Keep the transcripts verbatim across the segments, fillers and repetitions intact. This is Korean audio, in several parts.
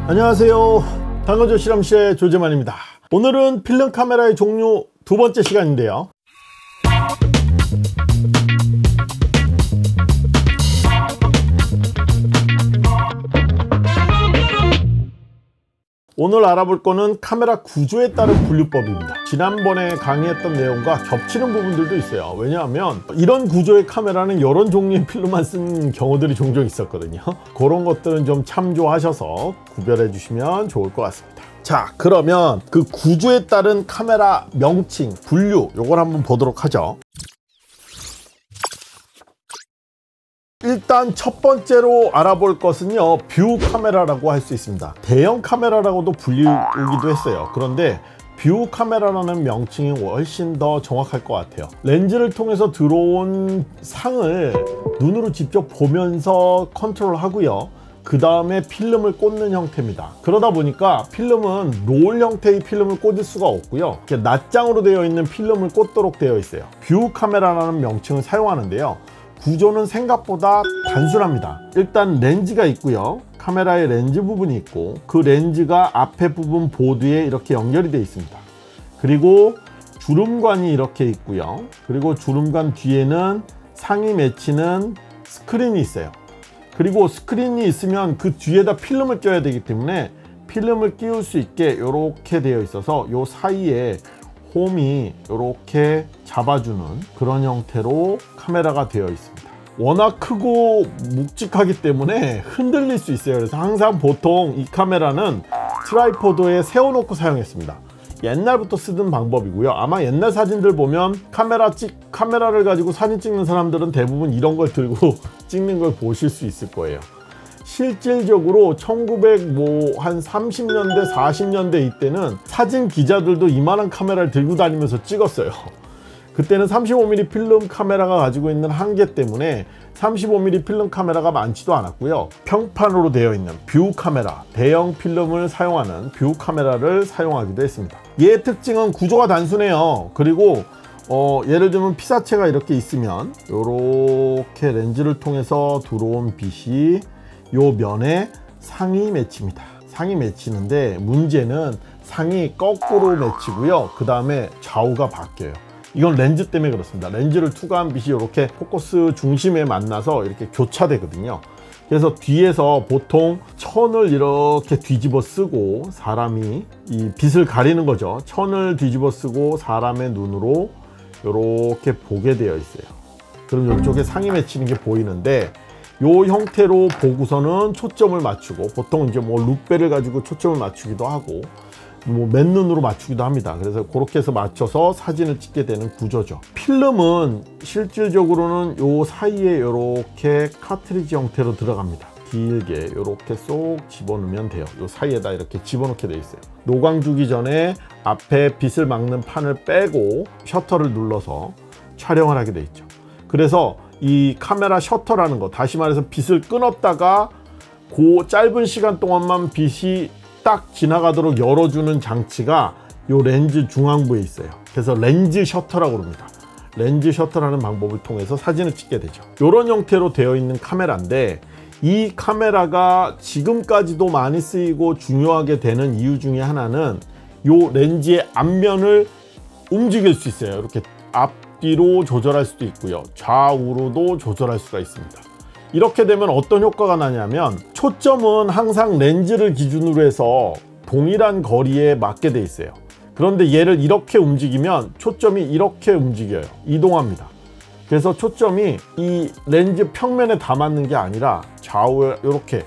안녕하세요, 당근조 실험실의 조재만입니다. 오늘은 필름 카메라의 종류 두 번째 시간인데요, 오늘 알아볼 거는 카메라 구조에 따른 분류법입니다. 지난번에 강의했던 내용과 겹치는 부분들도 있어요. 왜냐하면 이런 구조의 카메라는 이런 종류의 필름만 쓴 경우들이 종종 있었거든요. 그런 것들은 좀 참조하셔서 구별해 주시면 좋을 것 같습니다. 자, 그러면 그 구조에 따른 카메라 명칭, 분류, 요걸 한번 보도록 하죠. 일단 첫 번째로 알아볼 것은요, 뷰 카메라라고 할 수 있습니다. 대형 카메라라고도 불리기도 했어요. 그런데 뷰 카메라라는 명칭이 훨씬 더 정확할 것 같아요. 렌즈를 통해서 들어온 상을 눈으로 직접 보면서 컨트롤 하고요, 그 다음에 필름을 꽂는 형태입니다. 그러다 보니까 필름은 롤 형태의 필름을 꽂을 수가 없고요, 이렇게 낱장으로 되어 있는 필름을 꽂도록 되어 있어요. 뷰 카메라라는 명칭을 사용하는데요, 구조는 생각보다 단순합니다. 일단 렌즈가 있고요, 카메라의 렌즈 부분이 있고, 그 렌즈가 앞에 부분 보드에 이렇게 연결이 되어 있습니다. 그리고 주름관이 이렇게 있고요, 그리고 주름관 뒤에는 상이 맺히는 스크린이 있어요. 그리고 스크린이 있으면 그 뒤에다 필름을 껴야 되기 때문에 필름을 끼울 수 있게 이렇게 되어 있어서 이 사이에 홈이 이렇게 잡아주는 그런 형태로 카메라가 되어 있습니다. 워낙 크고 묵직하기 때문에 흔들릴 수 있어요. 그래서 항상 보통 이 카메라는 트라이포드에 세워놓고 사용했습니다. 옛날부터 쓰던 방법이고요. 아마 옛날 사진들 보면 카메라 찍, 카메라를 가지고 사진 찍는 사람들은 대부분 이런 걸 들고 찍는 걸 보실 수 있을 거예요. 실질적으로 천구백삼십 년대 사십 년대 이때는 사진 기자들도 이만한 카메라를 들고 다니면서 찍었어요. 그때는 삼십오 밀리미터 필름 카메라가 가지고 있는 한계 때문에 삼십오 밀리미터 필름 카메라가 많지도 않았고요, 평판으로 되어 있는 뷰 카메라, 대형 필름을 사용하는 뷰 카메라를 사용하기도 했습니다. 얘의 특징은 구조가 단순해요. 그리고 어, 예를 들면 피사체가 이렇게 있으면 이렇게 렌즈를 통해서 들어온 빛이 요 면에 상이 맺힙니다. 상이 맺히는데 문제는 상이 거꾸로 맺히고요, 그 다음에 좌우가 바뀌어요. 이건 렌즈 때문에 그렇습니다. 렌즈를 투과한 빛이 이렇게 포커스 중심에 만나서 이렇게 교차되거든요. 그래서 뒤에서 보통 천을 이렇게 뒤집어 쓰고 사람이 이 빛을 가리는 거죠. 천을 뒤집어 쓰고 사람의 눈으로 이렇게 보게 되어 있어요. 그럼 이쪽에 상이 맺히는 게 보이는데, 요 형태로 보고서는 초점을 맞추고, 보통 이제 뭐 룩배를 가지고 초점을 맞추기도 하고 뭐 맨눈으로 맞추기도 합니다. 그래서 그렇게 해서 맞춰서 사진을 찍게 되는 구조죠. 필름은 실질적으로는 요 사이에 이렇게 카트리지 형태로 들어갑니다. 길게 이렇게 쏙 집어넣으면 돼요. 요 사이에다 이렇게 집어넣게 돼 있어요. 노광 주기 전에 앞에 빛을 막는 판을 빼고 셔터를 눌러서 촬영을 하게 돼 있죠. 그래서 이 카메라 셔터라는 거, 다시 말해서 빛을 끊었다가 그 짧은 시간 동안만 빛이 딱 지나가도록 열어주는 장치가 요 렌즈 중앙부에 있어요. 그래서 렌즈 셔터라고 합니다. 렌즈 셔터라는 방법을 통해서 사진을 찍게 되죠. 이런 형태로 되어 있는 카메라인데, 이 카메라가 지금까지도 많이 쓰이고 중요하게 되는 이유 중에 하나는 요 렌즈의 앞면을 움직일 수 있어요. 이렇게 앞뒤로 조절할 수도 있고요, 좌우로도 조절할 수가 있습니다. 이렇게 되면 어떤 효과가 나냐면, 초점은 항상 렌즈를 기준으로 해서 동일한 거리에 맞게 돼 있어요. 그런데 얘를 이렇게 움직이면 초점이 이렇게 움직여요. 이동합니다. 그래서 초점이 이 렌즈 평면에 다 맞는 게 아니라 좌우에 이렇게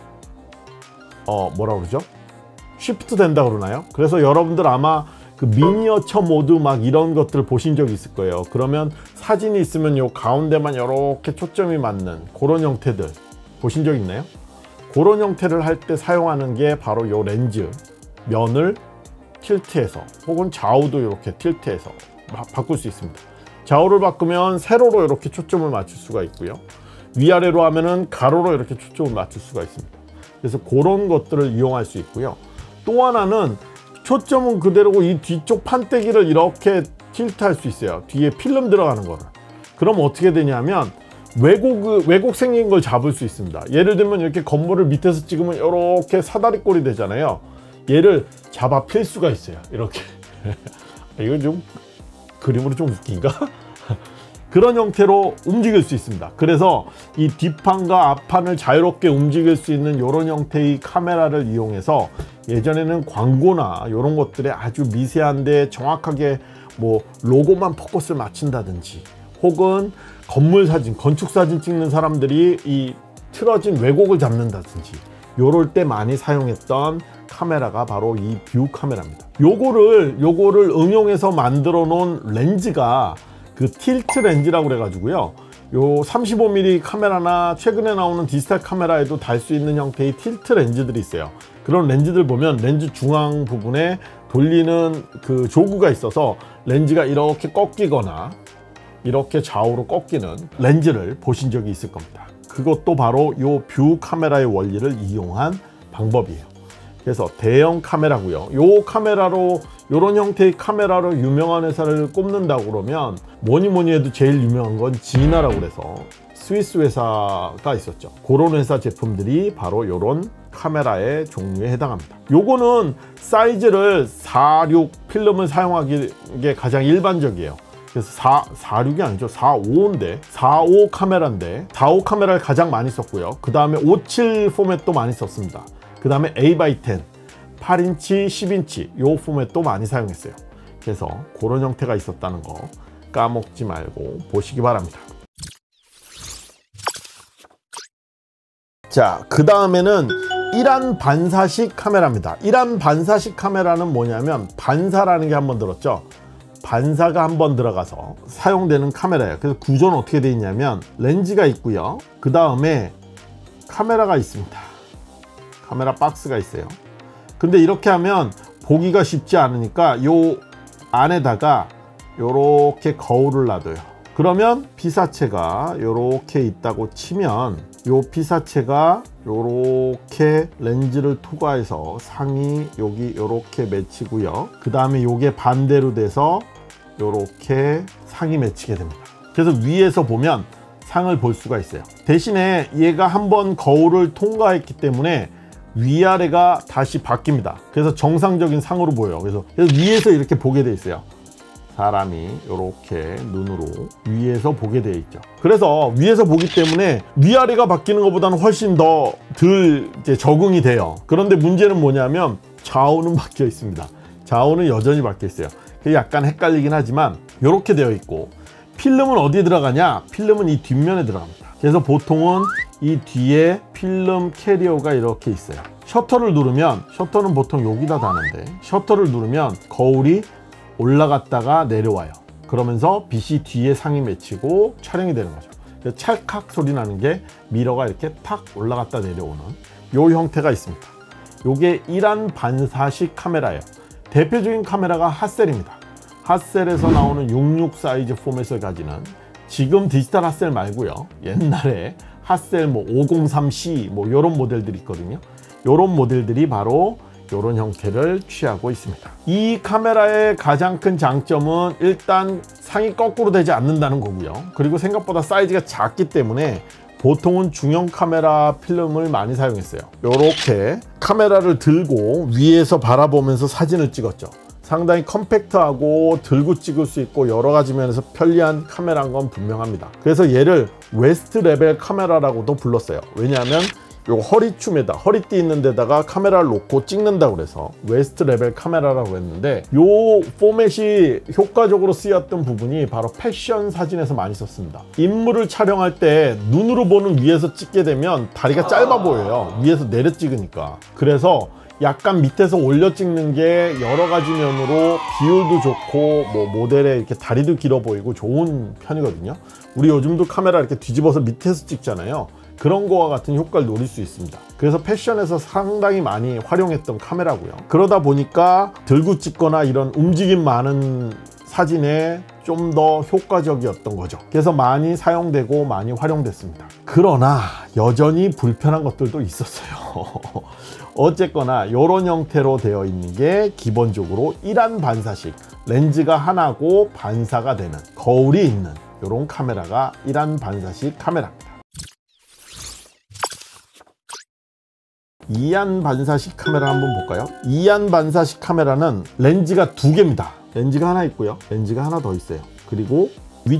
어 뭐라 그러죠? 쉬프트 된다 그러나요? 그래서 여러분들 아마 그 미니어처 모드 막 이런 것들 보신 적 있을 거예요. 그러면 사진이 있으면 요 가운데만 이렇게 초점이 맞는 그런 형태들 보신 적 있나요? 그런 형태를 할 때 사용하는 게 바로 요 렌즈 면을 틸트해서, 혹은 좌우도 이렇게 틸트해서 바, 바꿀 수 있습니다. 좌우를 바꾸면 세로로 이렇게 초점을 맞출 수가 있고요, 위아래로 하면은 가로로 이렇게 초점을 맞출 수가 있습니다. 그래서 그런 것들을 이용할 수 있고요. 또 하나는 초점은 그대로고 이 뒤쪽 판때기를 이렇게 틸트할 수 있어요. 뒤에 필름 들어가는 거를. 그럼 어떻게 되냐면 왜곡, 왜곡 생긴 걸 잡을 수 있습니다. 예를 들면 이렇게 건물을 밑에서 찍으면 이렇게 사다리꼴이 되잖아요. 얘를 잡아 필 수가 있어요. 이렇게. 이건 좀 그림으로 좀 웃긴가? 그런 형태로 움직일 수 있습니다. 그래서 이 뒷판과 앞판을 자유롭게 움직일 수 있는 이런 형태의 카메라를 이용해서 예전에는 광고나 이런 것들에 아주 미세한데 정확하게 뭐 로고만 포커스를 맞춘다든지, 혹은 건물 사진, 건축 사진 찍는 사람들이 이 틀어진 왜곡을 잡는다든지, 요럴 때 많이 사용했던 카메라가 바로 이 뷰 카메라입니다. 요거를 요거를 응용해서 만들어 놓은 렌즈가 그 틸트 렌즈라고 그래 가지고요, 요 삼십오 밀리미터 카메라나 최근에 나오는 디지털 카메라에도 달 수 있는 형태의 틸트 렌즈들이 있어요. 그런 렌즈들 보면 렌즈 중앙 부분에 돌리는 그 조그가 있어서 렌즈가 이렇게 꺾이거나 이렇게 좌우로 꺾이는 렌즈를 보신 적이 있을 겁니다. 그것도 바로 요 뷰 카메라의 원리를 이용한 방법이에요. 그래서 대형 카메라고요. 요 카메라로, 요런 형태의 카메라로 유명한 회사를 꼽는다고 그러면 뭐니 뭐니 해도 제일 유명한 건 지나라고 그래서 스위스 회사가 있었죠. 그런 회사 제품들이 바로 요런 카메라의 종류에 해당합니다. 요거는 사이즈를 사십육 필름을 사용하기에 가장 일반적이에요. 그래서 사, 사십육이 아니죠. 사십오인데 사십오 카메라인데 사십오 카메라를 가장 많이 썼고요. 그 다음에 오십칠 포맷도 많이 썼습니다. 그 다음에 에이 바이 텐, 팔 인치, 십 인치 요 포맷도 많이 사용했어요. 그래서 그런 형태가 있었다는 거 까먹지 말고 보시기 바랍니다. 자, 그 다음에는 일안 반사식 카메라입니다. 일안 반사식 카메라는 뭐냐면, 반사라는 게 한번 들었죠? 반사가 한번 들어가서 사용되는 카메라예요. 그래서 구조는 어떻게 되어 있냐면, 렌즈가 있고요, 그 다음에 카메라가 있습니다. 카메라 박스가 있어요. 근데 이렇게 하면 보기가 쉽지 않으니까 요 안에다가 요렇게 거울을 놔둬요. 그러면 피사체가 요렇게 있다고 치면 요 피사체가 요렇게 렌즈를 투과해서 상이 여기 요렇게 맺히고요, 그 다음에 요게 반대로 돼서 요렇게 상이 맺히게 됩니다. 그래서 위에서 보면 상을 볼 수가 있어요. 대신에 얘가 한번 거울을 통과했기 때문에 위아래가 다시 바뀝니다. 그래서 정상적인 상으로 보여요. 그래서, 그래서 위에서 이렇게 보게 돼 있어요. 사람이 이렇게 눈으로 위에서 보게 되어 있죠. 그래서 위에서 보기 때문에 위아래가 바뀌는 것보다는 훨씬 더 덜 이제 적응이 돼요. 그런데 문제는 뭐냐면 좌우는 바뀌어 있습니다. 좌우는 여전히 바뀌어 있어요. 그게 약간 헷갈리긴 하지만 이렇게 되어 있고, 필름은 어디에 들어가냐? 필름은 이 뒷면에 들어갑니다. 그래서 보통은 이 뒤에 필름 캐리어가 이렇게 있어요. 셔터를 누르면, 셔터는 보통 여기다 다는데, 셔터를 누르면 거울이 올라갔다가 내려와요. 그러면서 빛이 뒤에 상이 맺히고 촬영이 되는 거죠. 그래서 찰칵 소리 나는 게 미러가 이렇게 탁 올라갔다 내려오는 요 형태가 있습니다. 요게 일안 반사식 카메라예요. 대표적인 카메라가 핫셀입니다. 핫셀에서 나오는 육십육 사이즈 포맷을 가지는, 지금 디지털 핫셀 말고요, 옛날에 핫셀 뭐 오공삼 씨 뭐 요런 모델들이 있거든요. 요런 모델들이 바로 요런 형태를 취하고 있습니다. 이 카메라의 가장 큰 장점은 일단 상이 거꾸로 되지 않는다는 거고요. 그리고 생각보다 사이즈가 작기 때문에 보통은 중형 카메라 필름을 많이 사용했어요. 요렇게 카메라를 들고 위에서 바라보면서 사진을 찍었죠. 상당히 컴팩트하고 들고 찍을 수 있고 여러 가지 면에서 편리한 카메라인 건 분명합니다. 그래서 얘를 웨스트 레벨 카메라라고도 불렀어요. 왜냐하면 요 허리춤에다, 허리띠 있는 데다가 카메라를 놓고 찍는다고 그래서 웨스트 레벨 카메라라고 했는데, 요 포맷이 효과적으로 쓰였던 부분이 바로 패션 사진에서 많이 썼습니다. 인물을 촬영할 때 눈으로 보는 위에서 찍게 되면 다리가 짧아 보여요. 위에서 내려 찍으니까. 그래서 약간 밑에서 올려 찍는 게 여러 가지 면으로 비율도 좋고 뭐 모델의 이렇게 다리도 길어 보이고 좋은 편이거든요. 우리 요즘도 카메라 이렇게 뒤집어서 밑에서 찍잖아요. 그런 거와 같은 효과를 노릴 수 있습니다. 그래서 패션에서 상당히 많이 활용했던 카메라고요. 그러다 보니까 들고 찍거나 이런 움직임 많은 사진에 좀 더 효과적이었던 거죠. 그래서 많이 사용되고 많이 활용됐습니다. 그러나 여전히 불편한 것들도 있었어요. 어쨌거나 이런 형태로 되어 있는 게 기본적으로 일안 반사식, 렌즈가 하나고 반사가 되는 거울이 있는 이런 카메라가 일안 반사식 카메라입니다. 이안 반사식 카메라 한번 볼까요? 이안 반사식 카메라는 렌즈가 두 개입니다. 렌즈가 하나 있고요, 렌즈가 하나 더 있어요. 그리고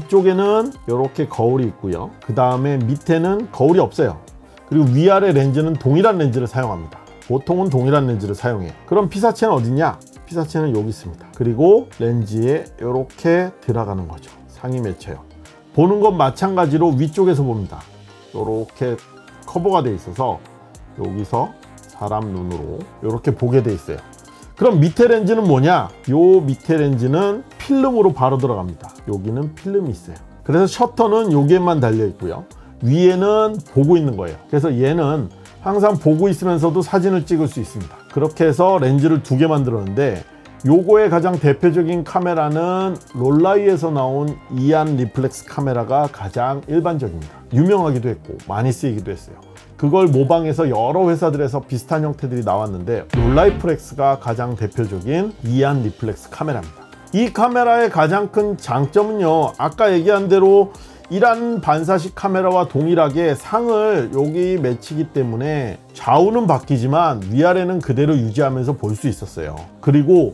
위쪽에는 이렇게 거울이 있고요, 그 다음에 밑에는 거울이 없어요. 그리고 위아래 렌즈는 동일한 렌즈를 사용합니다. 보통은 동일한 렌즈를 사용해요. 그럼 피사체는 어디냐? 피사체는 여기 있습니다. 그리고 렌즈에 이렇게 들어가는 거죠. 상이 맺혀요. 보는 건 마찬가지로 위쪽에서 봅니다. 이렇게 커버가 돼 있어서 여기서 사람 눈으로 이렇게 보게 돼 있어요. 그럼 밑에 렌즈는 뭐냐? 요 밑에 렌즈는 필름으로 바로 들어갑니다. 여기는 필름이 있어요. 그래서 셔터는 여기에만 달려 있고요, 위에는 보고 있는 거예요. 그래서 얘는 항상 보고 있으면서도 사진을 찍을 수 있습니다. 그렇게 해서 렌즈를 두 개 만들었는데, 요거의 가장 대표적인 카메라는 롤라이에서 나온 이안 리플렉스 카메라가 가장 일반적입니다. 유명하기도 했고 많이 쓰이기도 했어요. 그걸 모방해서 여러 회사들에서 비슷한 형태들이 나왔는데, 롤라이플렉스가 가장 대표적인 이안 리플렉스 카메라입니다. 이 카메라의 가장 큰 장점은요, 아까 얘기한 대로 일안 반사식 카메라와 동일하게 상을 여기 맺히기 때문에 좌우는 바뀌지만 위아래는 그대로 유지하면서 볼 수 있었어요. 그리고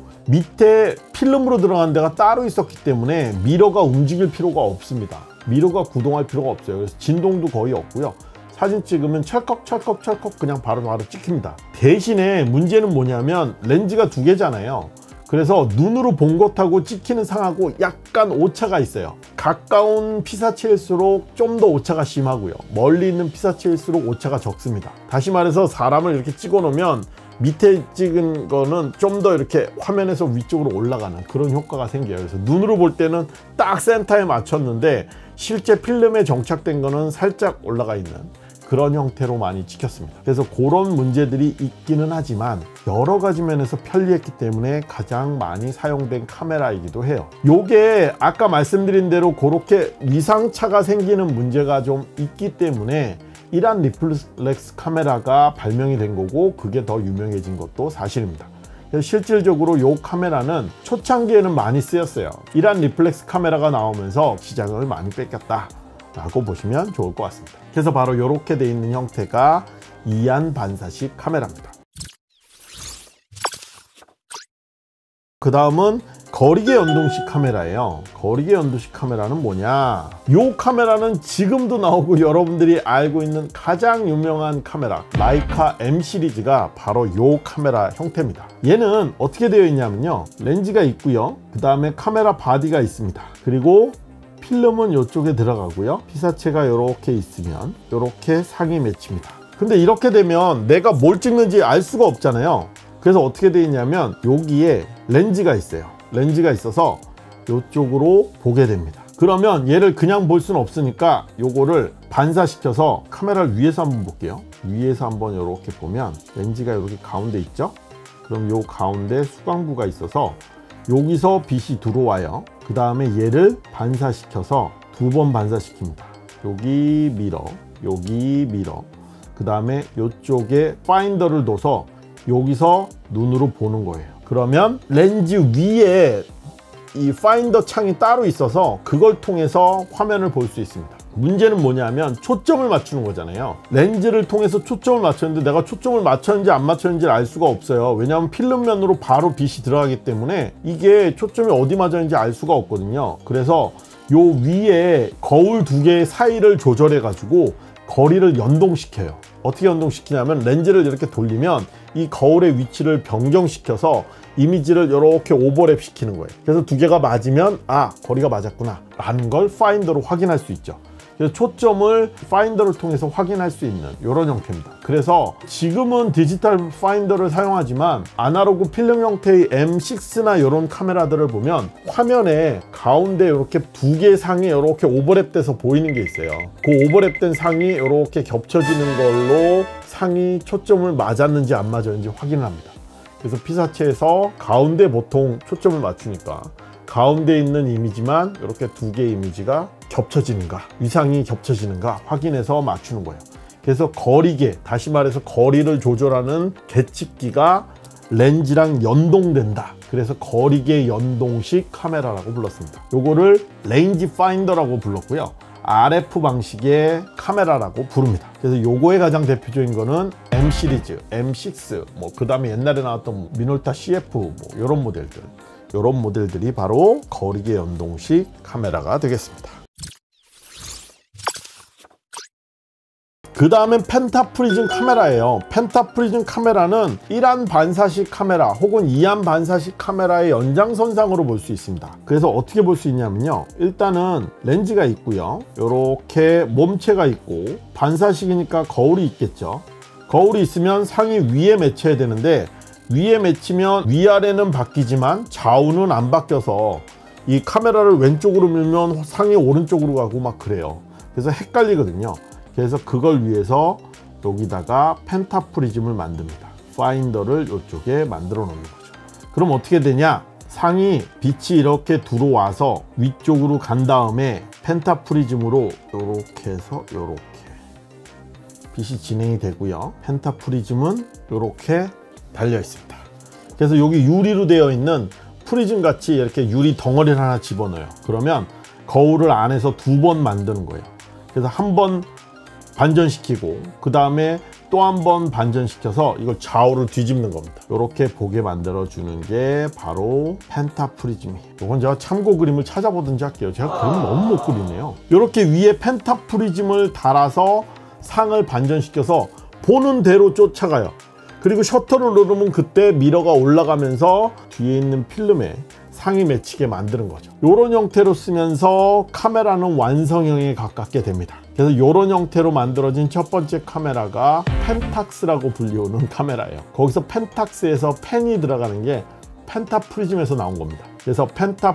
밑에 필름으로 들어간 데가 따로 있었기 때문에 미러가 움직일 필요가 없습니다. 미러가 구동할 필요가 없어요. 그래서 진동도 거의 없고요, 사진 찍으면 철컥철컥철컥 그냥 바로바로 바로 찍힙니다. 대신에 문제는 뭐냐면 렌즈가 두 개잖아요. 그래서 눈으로 본 것하고 찍히는 상하고 약간 오차가 있어요. 가까운 피사체일수록 좀 더 오차가 심하고요, 멀리 있는 피사체일수록 오차가 적습니다. 다시 말해서 사람을 이렇게 찍어 놓으면 밑에 찍은 거는 좀 더 이렇게 화면에서 위쪽으로 올라가는 그런 효과가 생겨요. 그래서 눈으로 볼 때는 딱 센터에 맞췄는데 실제 필름에 정착된 거는 살짝 올라가 있는 그런 형태로 많이 찍혔습니다. 그래서 그런 문제들이 있기는 하지만 여러 가지 면에서 편리했기 때문에 가장 많이 사용된 카메라이기도 해요. 요게 아까 말씀드린 대로 그렇게 위상차가 생기는 문제가 좀 있기 때문에 일안 리플렉스 카메라가 발명이 된 거고, 그게 더 유명해진 것도 사실입니다. 그래서 실질적으로 이 카메라는 초창기에는 많이 쓰였어요. 일안 리플렉스 카메라가 나오면서 시장을 많이 뺏겼다 라고 보시면 좋을 것 같습니다. 그래서 바로 이렇게 돼 있는 형태가 이안 반사식 카메라입니다. 그 다음은 거리계 연동식 카메라예요. 거리계 연동식 카메라는 뭐냐? 이 카메라는 지금도 나오고 여러분들이 알고 있는 가장 유명한 카메라 라이카 엠 시리즈가 바로 이 카메라 형태입니다. 얘는 어떻게 되어 있냐면요, 렌즈가 있고요, 그 다음에 카메라 바디가 있습니다. 그리고 필름은 이쪽에 들어가고요, 피사체가 이렇게 있으면 이렇게 상이 맺힙니다. 근데 이렇게 되면 내가 뭘 찍는지 알 수가 없잖아요. 그래서 어떻게 되어 있냐면 여기에 렌즈가 있어요. 렌즈가 있어서 이쪽으로 보게 됩니다. 그러면 얘를 그냥 볼 수는 없으니까 요거를 반사시켜서 카메라를 위에서 한번 볼게요. 위에서 한번 이렇게 보면 렌즈가 이렇게 가운데 있죠. 그럼 요 가운데 수광부가 있어서 여기서 빛이 들어와요. 그 다음에 얘를 반사시켜서 두 번 반사시킵니다. 여기 미러, 여기 미러, 그 다음에 이쪽에 파인더를 둬서 여기서 눈으로 보는 거예요. 그러면 렌즈 위에 이 파인더 창이 따로 있어서 그걸 통해서 화면을 볼 수 있습니다. 문제는 뭐냐면 초점을 맞추는 거잖아요. 렌즈를 통해서 초점을 맞췄는데 내가 초점을 맞췄는지 안 맞췄는지 알 수가 없어요. 왜냐하면 필름면으로 바로 빛이 들어가기 때문에 이게 초점이 어디 맞았는지 알 수가 없거든요. 그래서 요 위에 거울 두 개 사이를 조절해 가지고 거리를 연동시켜요. 어떻게 연동시키냐면 렌즈를 이렇게 돌리면 이 거울의 위치를 변경시켜서 이미지를 이렇게 오버랩 시키는 거예요. 그래서 두 개가 맞으면 아, 거리가 맞았구나 라는 걸 파인더로 확인할 수 있죠. 그래서 초점을 파인더를 통해서 확인할 수 있는 이런 형태입니다. 그래서 지금은 디지털 파인더를 사용하지만 아날로그 필름 형태의 엠 식스나 이런 카메라들을 보면 화면에 가운데 이렇게 두 개의 상이 이렇게 오버랩돼서 보이는 게 있어요. 그 오버랩된 상이 이렇게 겹쳐지는 걸로 상이 초점을 맞았는지 안 맞았는지 확인을 합니다. 그래서 피사체에서 가운데 보통 초점을 맞추니까 가운데 있는 이미지만 이렇게 두 개의 이미지가 겹쳐지는가, 위상이 겹쳐지는가 확인해서 맞추는 거예요. 그래서 거리계, 다시 말해서 거리를 조절하는 계측기가 렌즈랑 연동된다. 그래서 거리계 연동식 카메라라고 불렀습니다. 요거를 레인지 파인더라고 불렀고요. 알에프 방식의 카메라라고 부릅니다. 그래서 요거의 가장 대표적인 거는 M 시리즈, M 식스, 뭐 그 다음에 옛날에 나왔던 미놀타 씨에프 뭐 이런 모델들, 이런 모델들이 바로 거리계 연동식 카메라가 되겠습니다. 그 다음엔 펜타프리즘 카메라예요. 펜타프리즘 카메라는 일 안 반사식 카메라 혹은 이 안 반사식 카메라의 연장선상으로 볼 수 있습니다. 그래서 어떻게 볼 수 있냐면요, 일단은 렌즈가 있고요, 이렇게 몸체가 있고, 반사식이니까 거울이 있겠죠. 거울이 있으면 상이 위에 맺혀야 되는데, 위에 맺히면 위아래는 바뀌지만 좌우는 안 바뀌어서 이 카메라를 왼쪽으로 밀면 상이 오른쪽으로 가고 막 그래요. 그래서 헷갈리거든요. 그래서 그걸 위해서 여기다가 펜타프리즘을 만듭니다. 파인더를 이쪽에 만들어 놓는 거죠. 그럼 어떻게 되냐, 상이 빛이 이렇게 들어와서 위쪽으로 간 다음에 펜타프리즘으로 이렇게 해서 이렇게 빛이 진행이 되고요, 펜타프리즘은 이렇게 달려 있습니다. 그래서 여기 유리로 되어 있는 프리즘 같이 이렇게 유리 덩어리를 하나 집어넣어요. 그러면 거울을 안에서 두 번 만드는 거예요. 그래서 한 번 반전시키고 그 다음에 또 한 번 반전시켜서 이걸 좌우를 뒤집는 겁니다. 이렇게 보게 만들어 주는 게 바로 펜타프리즘이에요. 이건 제가 참고 그림을 찾아보든지 할게요. 제가 그림을 너무 못 그리네요. 이렇게 위에 펜타프리즘을 달아서 상을 반전시켜서 보는 대로 쫓아가요. 그리고 셔터를 누르면 그때 미러가 올라가면서 뒤에 있는 필름에 상이 맺히게 만드는 거죠. 이런 형태로 쓰면서 카메라는 완성형에 가깝게 됩니다. 그래서 이런 형태로 만들어진 첫 번째 카메라가 펜탁스라고 불리우는 카메라예요. 거기서 펜탁스에서 펜이 들어가는 게 펜타프리즘에서 나온 겁니다. 그래서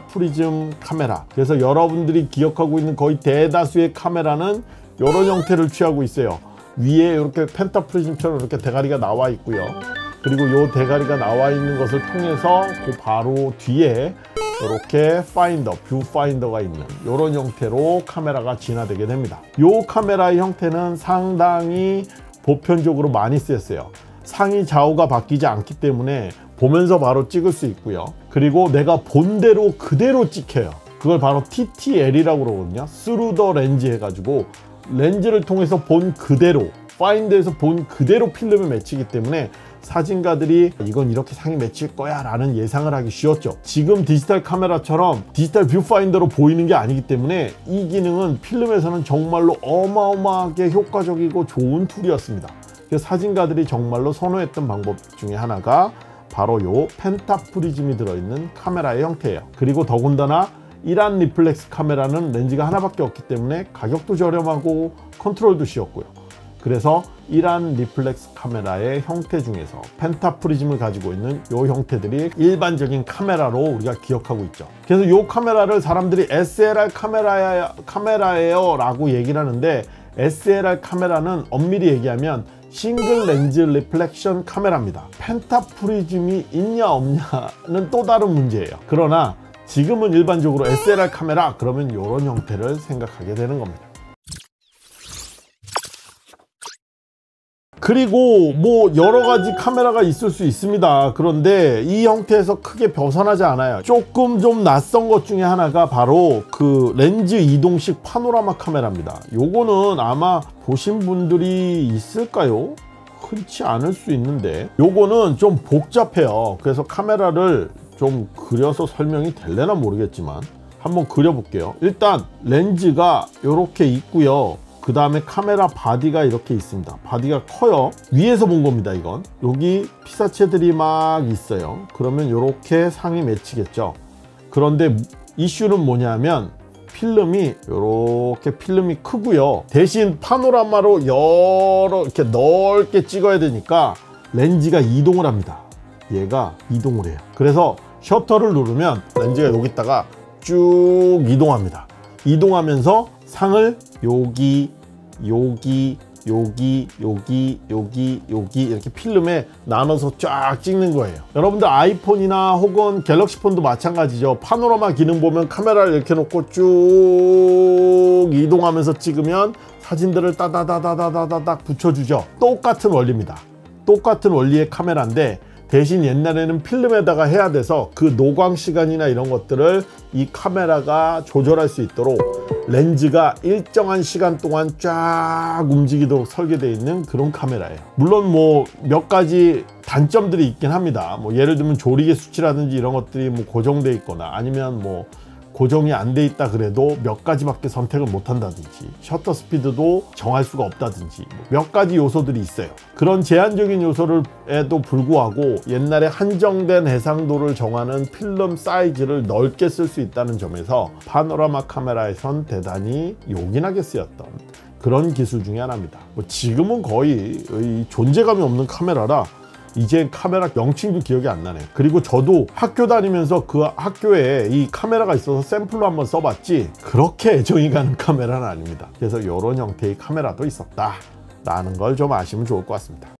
펜타프리즘 카메라, 그래서 여러분들이 기억하고 있는 거의 대다수의 카메라는 이런 형태를 취하고 있어요. 위에 이렇게 펜타프리즘처럼 이렇게 대가리가 나와 있고요, 그리고 이 대가리가 나와 있는 것을 통해서 그 바로 뒤에 이렇게 파인더, 뷰 파인더가 있는 이런 형태로 카메라가 진화되게 됩니다. 이 카메라의 형태는 상당히 보편적으로 많이 쓰였어요. 상이 좌우가 바뀌지 않기 때문에 보면서 바로 찍을 수 있고요, 그리고 내가 본 대로 그대로 찍혀요. 그걸 바로 티티엘이라고 그러거든요. 스루 더 렌즈 해가지고 렌즈를 통해서 본 그대로, 파인더에서 본 그대로 필름에 맺히기 때문에 사진가들이 이건 이렇게 상이 맺힐 거야 라는 예상을 하기 쉬웠죠. 지금 디지털 카메라처럼 디지털 뷰파인더로 보이는 게 아니기 때문에 이 기능은 필름에서는 정말로 어마어마하게 효과적이고 좋은 툴이었습니다. 그래서 사진가들이 정말로 선호했던 방법 중에 하나가 바로 요 펜타프리즘이 들어있는 카메라의 형태예요. 그리고 더군다나 일 안 리플렉스 카메라는 렌즈가 하나밖에 없기 때문에 가격도 저렴하고 컨트롤도 쉬웠고요. 그래서 일 안 리플렉스 카메라의 형태 중에서 펜타프리즘을 가지고 있는 이 형태들이 일반적인 카메라로 우리가 기억하고 있죠. 그래서 이 카메라를 사람들이 에스엘알 카메라야, 카메라예요 라고 얘기를 하는데, 에스엘알 카메라는 엄밀히 얘기하면 싱글 렌즈 리플렉션 카메라입니다. 펜타프리즘이 있냐 없냐는 또 다른 문제예요. 그러나 지금은 일반적으로 에스엘알 카메라 그러면 이런 형태를 생각하게 되는 겁니다. 그리고 뭐 여러 가지 카메라가 있을 수 있습니다. 그런데 이 형태에서 크게 벗어나지 않아요. 조금 좀 낯선 것 중에 하나가 바로 그 렌즈 이동식 파노라마 카메라입니다. 요거는 아마 보신 분들이 있을까요? 흔치 않을 수 있는데, 요거는 좀 복잡해요. 그래서 카메라를 좀 그려서 설명이 될려나 모르겠지만 한번 그려볼게요. 일단 렌즈가 이렇게 있고요, 그 다음에 카메라 바디가 이렇게 있습니다. 바디가 커요. 위에서 본 겁니다. 이건 여기 피사체들이 막 있어요. 그러면 이렇게 상이 맺히겠죠. 그런데 이슈는 뭐냐면 필름이 이렇게 필름이 크고요, 대신 파노라마로 여러 이렇게 넓게 찍어야 되니까 렌즈가 이동을 합니다. 얘가 이동을 해요. 그래서 셔터를 누르면 렌즈가 여기다가 쭉 이동합니다. 이동하면서 상을 여기 여기 여기 여기 여기 여기 이렇게 필름에 나눠서 쫙 찍는 거예요. 여러분들 아이폰이나 혹은 갤럭시 폰도 마찬가지죠. 파노라마 기능 보면 카메라를 이렇게 놓고 쭉 이동하면서 찍으면 사진들을 따다다다다다닥 붙여주죠. 똑같은 원리입니다. 똑같은 원리의 카메라인데 대신 옛날에는 필름에다가 해야 돼서 그 노광 시간이나 이런 것들을 이 카메라가 조절할 수 있도록 렌즈가 일정한 시간 동안 쫙 움직이도록 설계되어 있는 그런 카메라예요. 물론 뭐 몇 가지 단점들이 있긴 합니다. 뭐 예를 들면 조리개 수치라든지 이런 것들이 뭐 고정되어 있거나 아니면 뭐 고정이 안 돼 있다 그래도 몇 가지밖에 선택을 못 한다든지 셔터 스피드도 정할 수가 없다든지 몇 가지 요소들이 있어요. 그런 제한적인 요소를에도 불구하고 옛날에 한정된 해상도를 정하는 필름 사이즈를 넓게 쓸 수 있다는 점에서 파노라마 카메라에선 대단히 요긴하게 쓰였던 그런 기술 중에 하나입니다. 뭐 지금은 거의 존재감이 없는 카메라라 이제 카메라 명칭도 기억이 안 나네. 그리고 저도 학교 다니면서 그 학교에 이 카메라가 있어서 샘플로 한번 써봤지 그렇게 애정이 가는 카메라는 아닙니다. 그래서 이런 형태의 카메라도 있었다 라는 걸 좀 아시면 좋을 것 같습니다.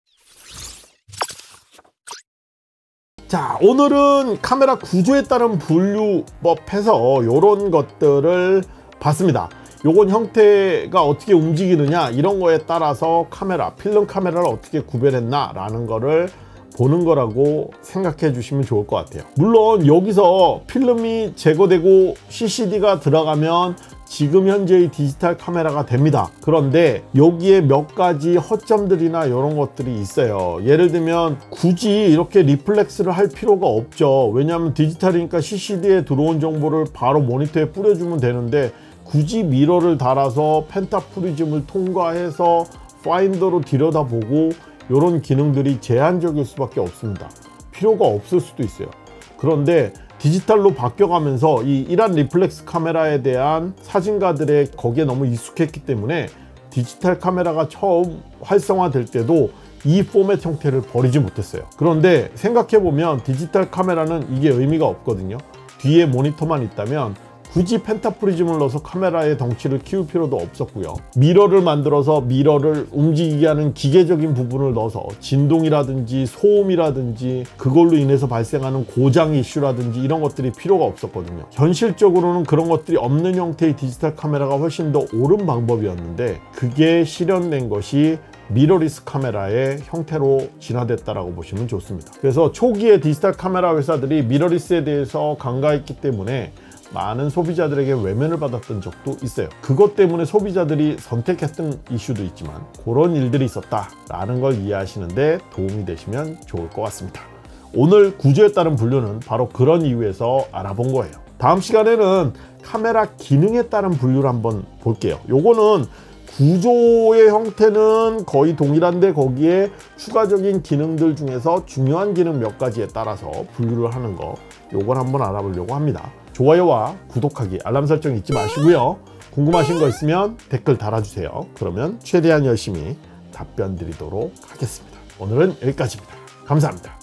자, 오늘은 카메라 구조에 따른 분류법해서 이런 것들을 봤습니다. 요건 형태가 어떻게 움직이느냐 이런 거에 따라서 카메라, 필름 카메라를 어떻게 구별했나 라는 거를 보는 거라고 생각해 주시면 좋을 것 같아요. 물론 여기서 필름이 제거되고 씨씨디가 들어가면 지금 현재의 디지털 카메라가 됩니다. 그런데 여기에 몇 가지 허점들이나 이런 것들이 있어요. 예를 들면 굳이 이렇게 리플렉스를 할 필요가 없죠. 왜냐하면 디지털이니까 씨씨디에 들어온 정보를 바로 모니터에 뿌려주면 되는데 굳이 미러를 달아서 펜타프리즘을 통과해서 파인더로 들여다보고 이런 기능들이 제한적일 수밖에 없습니다. 필요가 없을 수도 있어요. 그런데 디지털로 바뀌어가면서 이 이란 리플렉스 카메라에 대한 사진가들의 거기에 너무 익숙했기 때문에 디지털 카메라가 처음 활성화될 때도 이 포맷 형태를 버리지 못했어요. 그런데 생각해보면 디지털 카메라는 이게 의미가 없거든요. 뒤에 모니터만 있다면 굳이 펜타프리즘을 넣어서 카메라의 덩치를 키울 필요도 없었고요. 미러를 만들어서 미러를 움직이게 하는 기계적인 부분을 넣어서 진동이라든지 소음이라든지 그걸로 인해서 발생하는 고장 이슈라든지 이런 것들이 필요가 없었거든요. 현실적으로는 그런 것들이 없는 형태의 디지털 카메라가 훨씬 더 옳은 방법이었는데 그게 실현된 것이 미러리스 카메라의 형태로 진화됐다라고 보시면 좋습니다. 그래서 초기에 디지털 카메라 회사들이 미러리스에 대해서 간과했기 때문에 많은 소비자들에게 외면을 받았던 적도 있어요. 그것 때문에 소비자들이 선택했던 이슈도 있지만 그런 일들이 있었다라는 걸 이해하시는데 도움이 되시면 좋을 것 같습니다. 오늘 구조에 따른 분류는 바로 그런 이유에서 알아본 거예요. 다음 시간에는 카메라 기능에 따른 분류를 한번 볼게요. 요거는 구조의 형태는 거의 동일한데 거기에 추가적인 기능들 중에서 중요한 기능 몇 가지에 따라서 분류를 하는 거 요걸 한번 알아보려고 합니다. 좋아요와 구독하기, 알람 설정 잊지 마시고요. 궁금하신 거 있으면 댓글 달아주세요. 그러면 최대한 열심히 답변 드리도록 하겠습니다. 오늘은 여기까지입니다. 감사합니다.